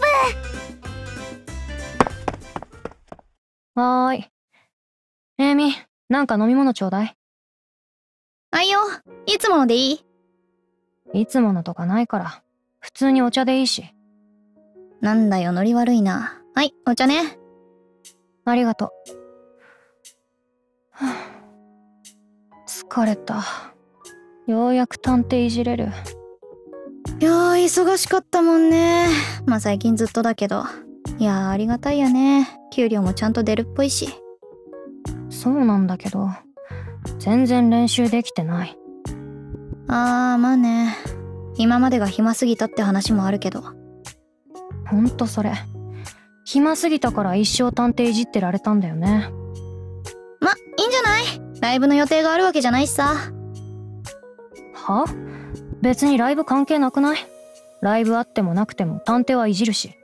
夫。はーい。エイミ、なんか飲み物ちょうだい。
あいよ、いつものでいい？
いつものとかないから、普通にお茶でいいし。
なんだよ、ノリ悪いな。はい、お茶ね。
ありがとう。 疲れた。ようやく探偵いじれる。
いやー、忙しかったもんね。まあ最近ずっとだけど。いやー、ありがたいよね。給料もちゃんと出るっぽいし。
そうなんだけど、全然練習できてない。
まあね。今までが暇すぎたって話もあるけど。
ほんとそれ。暇すぎたから一生探偵いじってられたんだよね。
ま、いいんじゃない？ライブの予定があるわけじゃないしさ。
は？別にライブ関係なくない？ライブあってもなくても探偵はいじるし。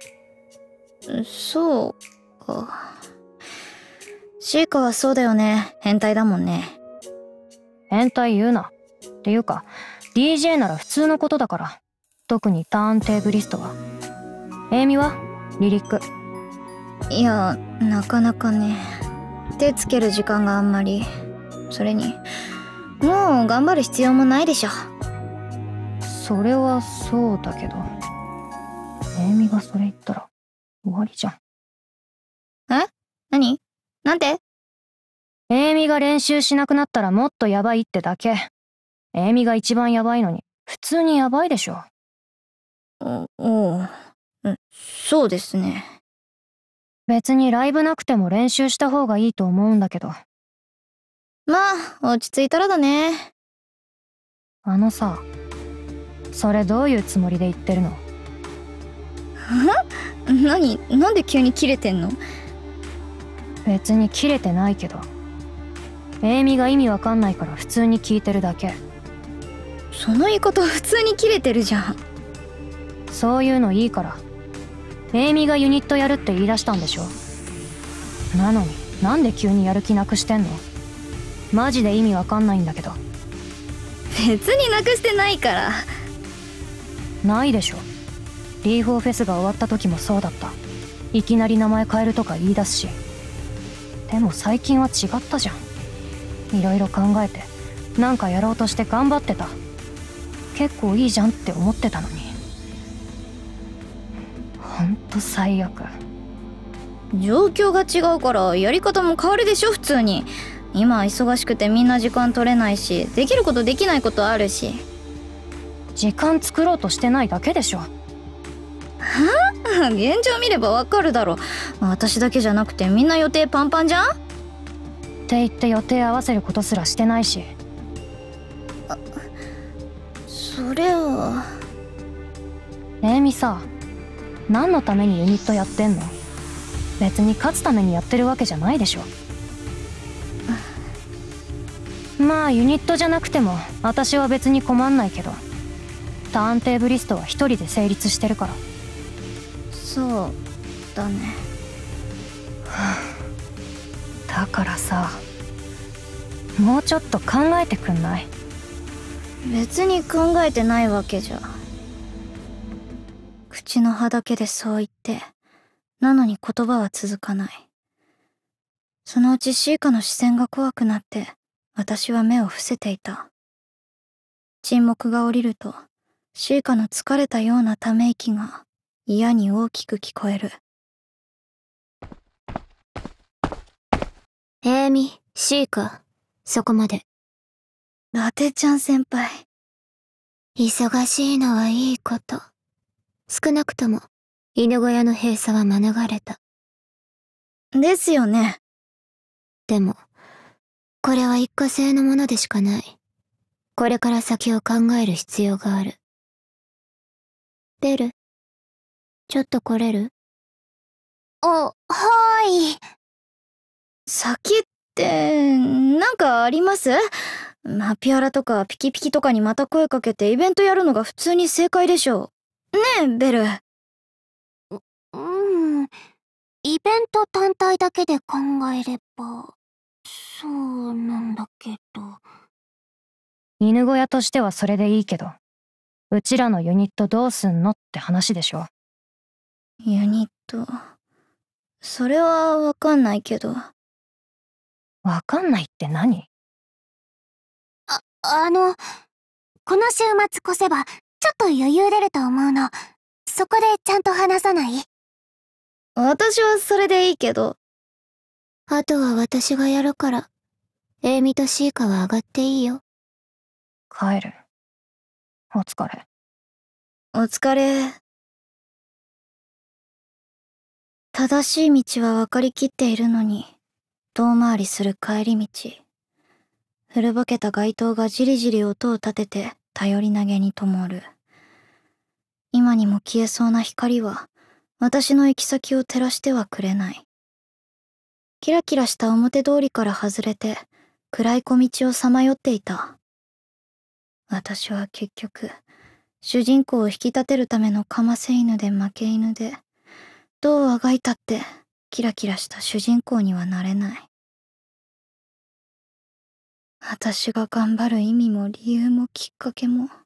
そうか。シーカはそうだよね。変態だもんね。
変態言うな。っていうか DJ なら普通のことだから。特にターンテーブリストは。エイミはリリック。
いや、なかなかね。手つける時間があんまり。それにもう頑張る必要もないでしょ。
それはそうだけど、エイミがそれ言ったら終わりじゃん。
え？何？なんて？
エイミが練習しなくなったらもっとヤバいってだけ。エイミが一番ヤバいのに普通にヤバいでしょ。
そうですね。
別にライブなくても練習した方がいいと思うんだけど。
まあ落ち着いたらだね。
あのさ、それどういうつもりで言ってるの？
なんで急にキレてんの？
別にキレてないけど、エイミが意味わかんないから普通に聞いてるだけ。
その言い方普通にキレてるじゃん。
そういうのいいから。エイミがユニットやるって言い出したんでしょ。なのになんで急にやる気なくしてんの？マジで意味わかんないんだけど。
別になくしてないから。
ないでしょ。D4 フェスが終わった時もそうだった。いきなり名前変えるとか言い出すし。でも最近は違ったじゃん。いろいろ考えてなんかやろうとして頑張ってた。結構いいじゃんって思ってたのに。ほんと最悪。
状況が違うからやり方も変わるでしょ普通に。今は忙しくてみんな時間取れないし、できることできないことあるし。
時間作ろうとしてないだけでしょ。
現状見ればわかるだろ。私だけじゃなくてみんな予定パンパンじゃん？
って言って予定合わせることすらしてないし。
それは。
エイミさ、何のためにユニットやってんの？別に勝つためにやってるわけじゃないでしょ。まあユニットじゃなくても私は別に困んないけど、ターンテーブリストは一人で成立してるから。
そうだね。
だからさ、もうちょっと考えてくんない？
別に考えてないわけじゃ。口の葉だけでそう言って、なのに言葉は続かない。そのうちシーカの視線が怖くなって、私は目を伏せていた。沈黙が降りると、シーカの疲れたようなため息が嫌に大きく聞こえる。
エイミ、シーカ、そこまで。
ラテちゃん先輩。
忙しいのはいいこと。少なくとも、犬小屋の閉鎖は免れた。
ですよね。
でも、これは一過性のものでしかない。これから先を考える必要がある。ベル、ちょっと来れる？はーい。
先って、なんかあります？ハピアラとかピキピキとかにまた声かけてイベントやるのが普通に正解でしょ。ねえ、ベル。
イベント単体だけで考えれば、そうなんだけど。
犬小屋としてはそれでいいけど、うちらのユニットどうすんのって話でしょ。
ユニット。それはわかんないけど。
わかんないって何？
この週末越せば、ちょっと余裕出ると思うの。そこでちゃんと話さない？
私はそれでいいけど。
あとは私がやるから、 エイミとシーカは上がっていいよ。
帰る。お疲れ。
お疲れ。正しい道は分かりきっているのに、遠回りする帰り道。古ぼけた街灯がじりじり音を立てて頼り投げに灯る。今にも消えそうな光は、私の行き先を照らしてはくれない。キラキラした表通りから外れて、暗い小道をさまよっていた。私は結局、主人公を引き立てるためのかませ犬で負け犬で、どうあがいたってキラキラした主人公にはなれない。私が頑張る意味も理由もきっかけも